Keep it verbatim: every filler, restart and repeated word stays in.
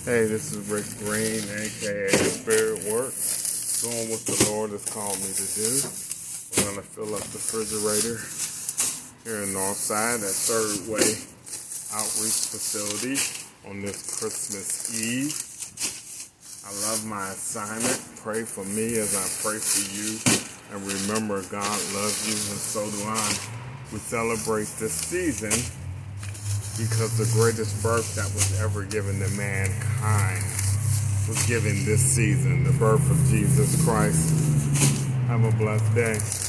Hey, this is Rick Green, aka Spiritworks, doing what the Lord has called me to do. We're going to fill up the refrigerator here in Northside at Third Way Outreach Facility on this Christmas Eve. I love my assignment. Pray for me as I pray for you. And remember, God loves you, and so do I. We celebrate this season because the greatest birth that was ever given to mankind was given this season, the birth of Jesus Christ. Have a blessed day.